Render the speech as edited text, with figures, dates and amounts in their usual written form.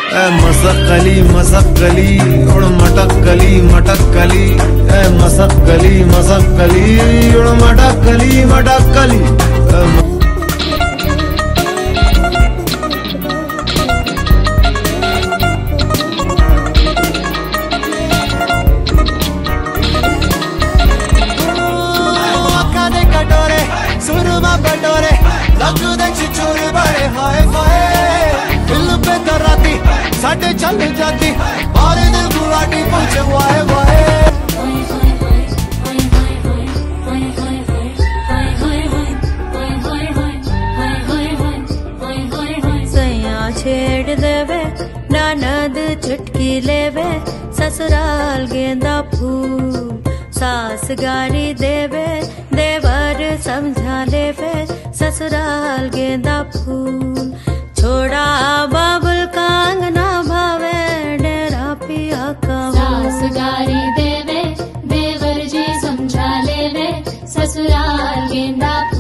मसक्कली मसक्कली उड़ मटक्कली मटक्कली, मसक्कली मसक्कली उड़ मटक्कली मटक्कली। सुरमा बटोरे लगू दे चिचोरे बड़े हाय हाय, दिल पे दराती साडे चल जाती बारे दिल गुलाटी पहुंचे वाए वाए। सैया छेड़ देवे ननद चुटकी लेवे, ससुराल गेंदा फूल सास गारी देवे, देवर समझा लेवे ससुराल गेंदा फूल। छोड़ा बाबुल कांगना भावे डेरा पिया का सास गारी देवे, देवर जी समझा लेवे ससुराल गेंदा फूल।